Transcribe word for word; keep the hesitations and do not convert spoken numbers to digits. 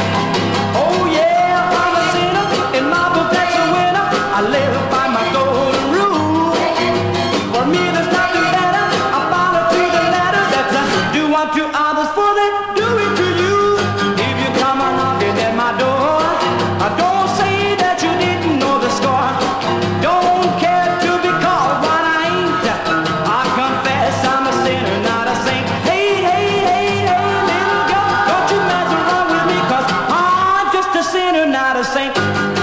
Oh yeah, I'm a sinner, and my perfection winner. I live by my golden rule. For me, there's nothing better. I follow through the letter. That's a do unto others for they do it to you. If you come a knocking at my door, I don't say that you didn't know the score. Don't care to be called what I ain't. I confess I'm a sinner, not a saint. Hey, hey, hey, hey, little girl, don't you mess around with me, 'cause I'm just a sinner, not a saint.